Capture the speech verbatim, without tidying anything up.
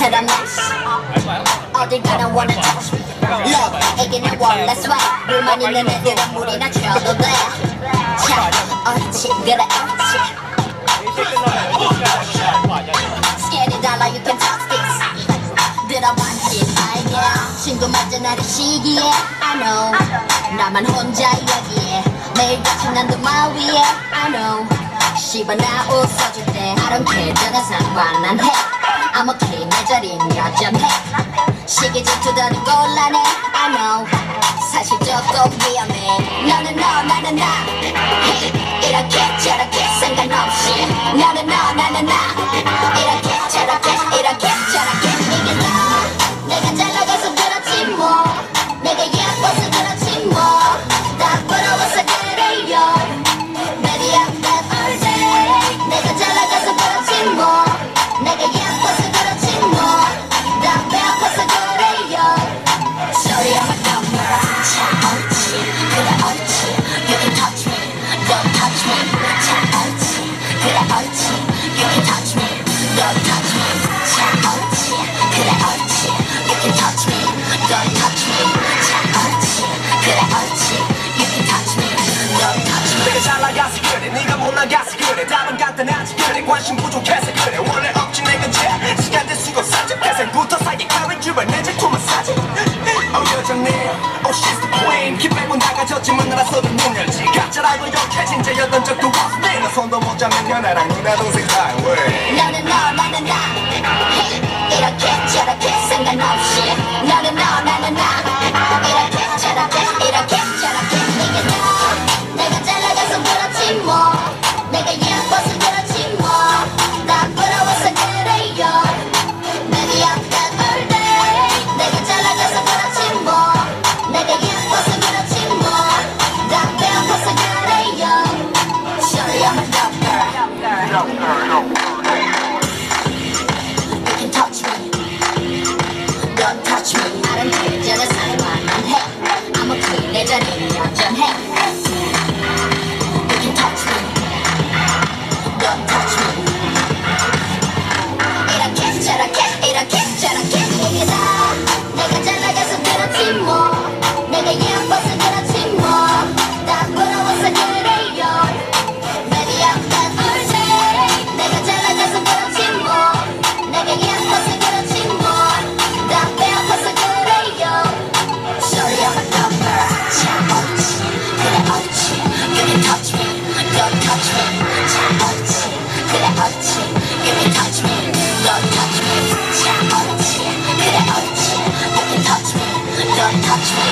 사람 어딜 가나 wanna touch me. Look, 애기는 원래 swag. 물만 있는 애들은 물이나 줘도 돼. 자, 옳지, 그래 옳지. Skinny dollar, you can touch this. 들어봤지, 알게. 친구 맞은 나를 시기에 I know. 나만 혼자 여기에 매일같이 난 도마 위에 I know. 씨발 나 웃어줄 때 I don't care. 전혀 상관 안 해. I'm okay, 내 자리는 여전해. 시기 질투더니 곤란해 I know. 사실 조금 위험해. 너는 너 나는 나 hey, 이렇게 저렇게 상관없이 너는 너 나는 나 이렇게 저렇게 이렇게 저렇게 이게 너 내가 잘 나가서 그렇지 뭐 내가 예뻐서 그렇지 뭐다 부러워서 그래요 Baby I'm that all day 내가 잘 나가서 그렇지 뭐 내가 예뻐서 그렇지 뭐다 배고파서 그래요 Sorry I'm a number 자 옳지 그래 옳지 You can touch me Don't touch me 자 옳지 그래 옳지 You can touch me Don't touch me 자 옳지 그래 옳지 You can touch me Don't touch me 자 옳지 그래 옳지 You can touch me Don't touch me 내가 잘 나가서 그래 네가 못 나가서 그래 답은 간단하지 그래 관심 부족해서 그래 원래 없지 내가 제 시간 될 수가 없어 태생부터 사기 가면 주변 내 질투만 사지 Oh 여전해 Oh she's the queen 키 빼고 나가졌지만 나라서도 못 열지 가짜라고 욕해 진짜였던 적도 없어 내가 손도 못 잡는 연하랑 누나 동생 사이웨이 너는 너 나는 나 hey, 이렇게 저렇게 상관없이 너는 너 나는 나 이렇게 저렇게 이렇게 저렇게 이게 너 내가 잘 나가서 그렇지 뭐 내가 예뻐서 그렇지 뭐다 부러워서 그래요 Baby I'm that all day 내가 잘 나가서 그렇지 뭐 내가 예뻐서 그렇지 뭐다 배고파서 그래요 Sorry I'm a number You can touch me Don't touch me I don't care 전혀 상관 안 해 I'm okay 내 자리는 여전해 You can touch me Don't touch me 이렇게 저렇게 이렇게 저렇게 이게 다 내가 잘 나가서 그렇지 뭐 내가 예뻐서 그렇지 뭐다 부러워서 그래요 Baby I'm that all day 내가 잘 나가서 그렇지 뭐 내가 예뻐서 그렇지 뭐다 배고파서 그래요 Sorry I'm a number 자 옳지 그래 옳지 You can touch me Don't touch me 자 옳지 그래 옳지 You can touch me Don't touch me 자 옳지 그래 옳지 You can touch me Don't touch me